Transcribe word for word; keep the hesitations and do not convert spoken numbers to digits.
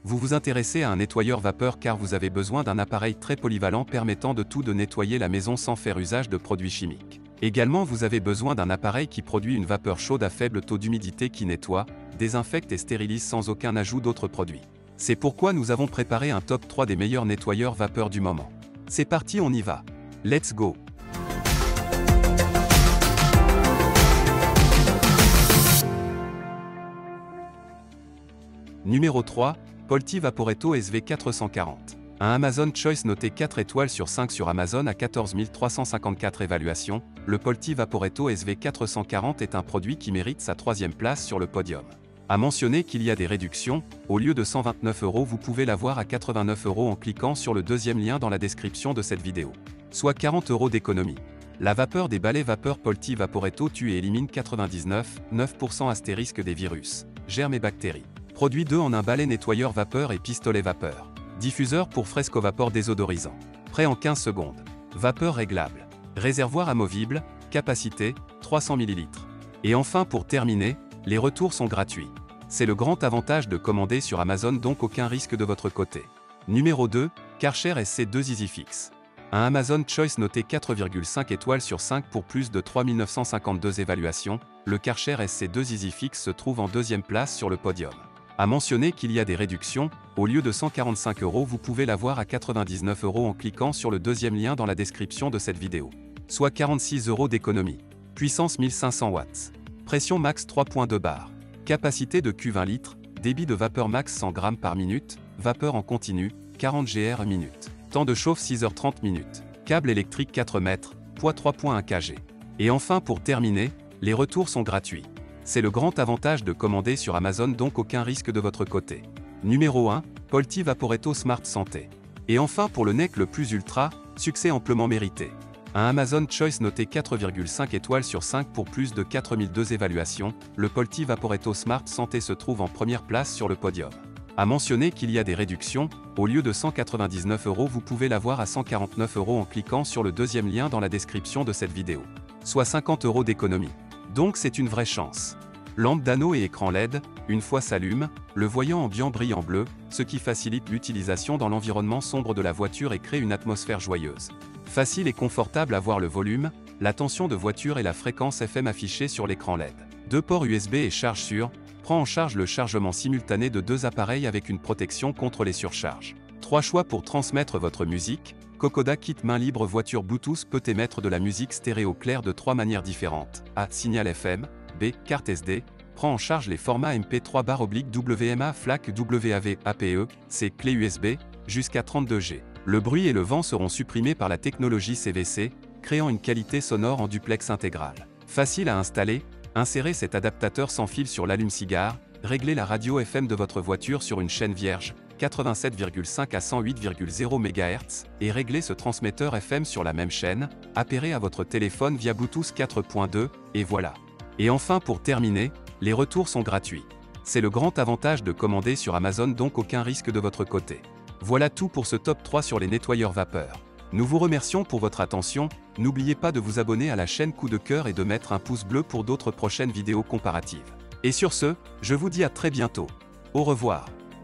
Vous vous intéressez à un nettoyeur vapeur car vous avez besoin d'un appareil très polyvalent permettant de tout de nettoyer la maison sans faire usage de produits chimiques. Également, vous avez besoin d'un appareil qui produit une vapeur chaude à faible taux d'humidité qui nettoie, désinfecte et stérilise sans aucun ajout d'autres produits. C'est pourquoi nous avons préparé un top trois des meilleurs nettoyeurs vapeur du moment. C'est parti, on y va. Let's go! Numéro trois, Polti Vaporetto S V quatre cent quarante. Un Amazon Choice noté quatre étoiles sur cinq sur Amazon à quatorze mille trois cent cinquante-quatre évaluations, le Polti Vaporetto S V quatre cent quarante est un produit qui mérite sa troisième place sur le podium. À mentionner qu'il y a des réductions, au lieu de cent vingt-neuf euros vous pouvez l'avoir à quatre-vingt-neuf euros en cliquant sur le deuxième lien dans la description de cette vidéo. Soit quarante euros d'économie. La vapeur des balais vapeur Polti Vaporetto tue et élimine quatre-vingt-dix-neuf virgule neuf pour cent astérisque des virus, germes et bactéries. Produit deux en un balai nettoyeur vapeur et pistolet vapeur. Diffuseur pour fresco vapeur désodorisant. Prêt en quinze secondes. Vapeur réglable. Réservoir amovible, capacité, trois cents millilitres. Et enfin pour terminer, les retours sont gratuits. C'est le grand avantage de commander sur Amazon, donc aucun risque de votre côté. Numéro deux, Karcher S C deux EasyFix. Un Amazon Choice noté quatre virgule cinq étoiles sur cinq pour plus de trois mille neuf cent cinquante-deux évaluations, le Karcher S C deux EasyFix se trouve en deuxième place sur le podium. À mentionner qu'il y a des réductions, au lieu de cent quarante-cinq euros vous pouvez l'avoir à quatre-vingt-dix-neuf euros en cliquant sur le deuxième lien dans la description de cette vidéo. Soit quarante-six euros d'économie. Puissance mille cinq cents watts. Pression max trois virgule deux bar. Capacité de cuve vingt litres, débit de vapeur max cent grammes par minute, vapeur en continu, quarante grammes minute. Temps de chauffe six heures trente minutes. Câble électrique quatre mètres, poids trois virgule un kilogrammes. Et enfin pour terminer, les retours sont gratuits. C'est le grand avantage de commander sur Amazon, donc aucun risque de votre côté. Numéro un, Polti Vaporetto Smart Santé. Et enfin pour le N E C le plus ultra, succès amplement mérité. Un Amazon Choice noté quatre virgule cinq étoiles sur cinq pour plus de quatre mille deux évaluations, le Polti Vaporetto Smart Santé se trouve en première place sur le podium. À mentionner qu'il y a des réductions, au lieu de cent quatre-vingt-dix-neuf euros vous pouvez l'avoir à cent quarante-neuf euros en cliquant sur le deuxième lien dans la description de cette vidéo. Soit cinquante euros d'économie. Donc c'est une vraie chance. Lampe d'anneau et écran L E D, une fois s'allume, le voyant ambiant brille en bleu, ce qui facilite l'utilisation dans l'environnement sombre de la voiture et crée une atmosphère joyeuse. Facile et confortable à voir le volume, la tension de voiture et la fréquence F M affichée sur l'écran L E D. Deux ports U S B et charge sur, prend en charge le chargement simultané de deux appareils avec une protection contre les surcharges. Trois choix pour transmettre votre musique. Kokoda Kit main libre voiture Bluetooth peut émettre de la musique stéréo claire de trois manières différentes. A. Signal F M. B. Carte S D. Prend en charge les formats M P trois barre oblique W M A F L A C W A V A P E. C. Clé U S B. Jusqu'à trente-deux G. Le bruit et le vent seront supprimés par la technologie C V C, créant une qualité sonore en duplex intégral. Facile à installer. Insérez cet adaptateur sans fil sur l'allume-cigare. Réglez la radio F M de votre voiture sur une chaîne vierge, quatre-vingt-sept virgule cinq à cent huit virgule zéro mégahertz, et réglez ce transmetteur F M sur la même chaîne, appairez à votre téléphone via Bluetooth quatre point deux, et voilà. Et enfin pour terminer, les retours sont gratuits. C'est le grand avantage de commander sur Amazon, donc aucun risque de votre côté. Voilà tout pour ce top trois sur les nettoyeurs vapeur. Nous vous remercions pour votre attention, n'oubliez pas de vous abonner à la chaîne Coup de cœur et de mettre un pouce bleu pour d'autres prochaines vidéos comparatives. Et sur ce, je vous dis à très bientôt. Au revoir.